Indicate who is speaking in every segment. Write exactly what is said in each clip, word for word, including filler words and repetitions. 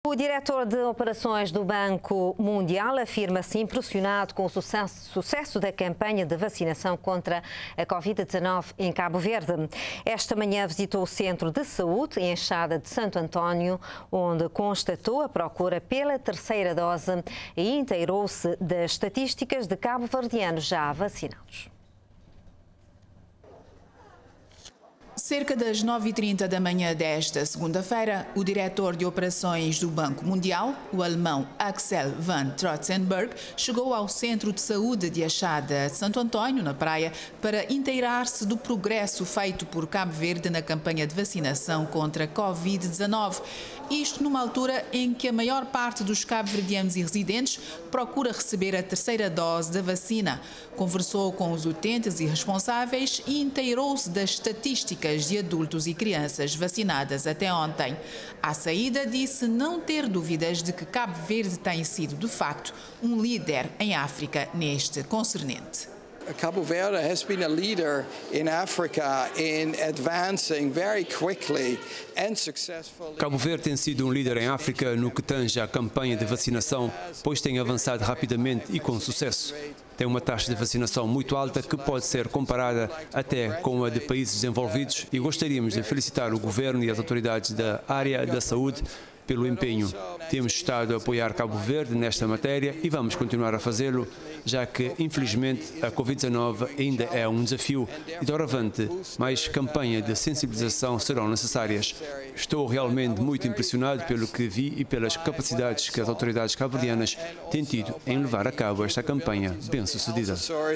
Speaker 1: O diretor de operações do Banco Mundial afirma-se impressionado com o sucesso, sucesso da campanha de vacinação contra a Covid dezanove em Cabo Verde. Esta manhã visitou o Centro de Saúde em Enxada de Santo António, onde constatou a procura pela terceira dose e inteirou-se das estatísticas de cabo-verdianos já vacinados.
Speaker 2: Cerca das nove e trinta da manhã desta segunda-feira, o diretor de operações do Banco Mundial, o alemão Axel van Trotzenberg, chegou ao Centro de Saúde de Enxada de Santo António, na Praia, para inteirar-se do progresso feito por Cabo Verde na campanha de vacinação contra a Covid dezanove. Isto numa altura em que a maior parte dos cabo-verdianos e residentes procura receber a terceira dose da vacina. Conversou com os utentes e responsáveis e inteirou-se das estatísticas de adultos e crianças vacinadas até ontem. À saída, disse não ter dúvidas de que Cabo Verde tem sido, de facto, um líder em África neste concernente.
Speaker 3: Cabo Verde has been a leader in Africa in advancing very quickly and successfully.
Speaker 4: Cabo Verde tem sido um líder em África no que tange à campanha de vacinação, pois tem avançado rapidamente e com sucesso. Tem uma taxa de vacinação muito alta que pode ser comparada até com a de países desenvolvidos e gostaríamos de felicitar o governo e as autoridades da área da saúde pelo empenho. Temos estado a apoiar Cabo Verde nesta matéria e vamos continuar a fazê-lo, já que, infelizmente, a Covid dezanove ainda é um desafio e, doravante, mais campanhas de sensibilização serão necessárias. Estou realmente muito impressionado pelo que vi e pelas capacidades que as autoridades cabo-verdianas têm tido em levar a cabo esta campanha bem-sucedida.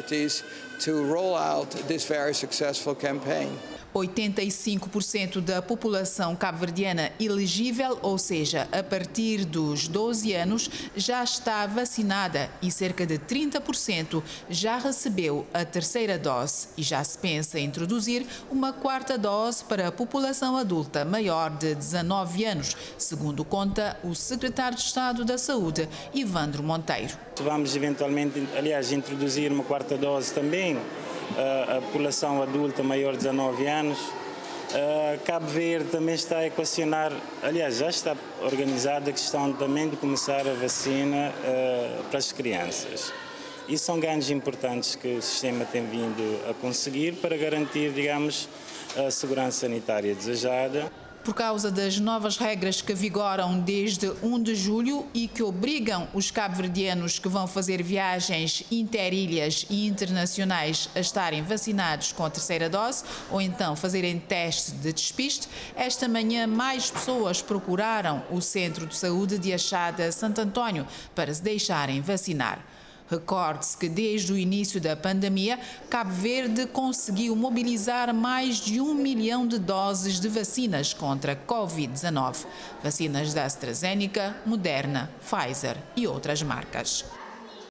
Speaker 2: oitenta e cinco por cento da população cabo-verdiana elegível, ou seja, a partir dos doze anos, já está vacinada e cerca de trinta por cento já recebeu a terceira dose e já se pensa em introduzir uma quarta dose para a população adulta maior de dezanove anos, segundo conta o secretário de Estado da Saúde, Ivandro Monteiro.
Speaker 5: Vamos eventualmente, aliás, introduzir uma quarta dose também. A população adulta maior de dezanove anos. Cabo Verde também está a equacionar, aliás, já está organizada a questão também de começar a vacina para as crianças. E são ganhos importantes que o sistema tem vindo a conseguir para garantir, digamos, a segurança sanitária desejada.
Speaker 2: Por causa das novas regras que vigoram desde um de julho e que obrigam os cabo-verdianos que vão fazer viagens interilhas e internacionais a estarem vacinados com a terceira dose ou então fazerem teste de despiste, esta manhã mais pessoas procuraram o Centro de Saúde de Enxada Santo António para se deixarem vacinar. Recorde-se que desde o início da pandemia, Cabo Verde conseguiu mobilizar mais de um milhão de doses de vacinas contra a Covid dezanove. Vacinas da AstraZeneca, Moderna, Pfizer e outras marcas.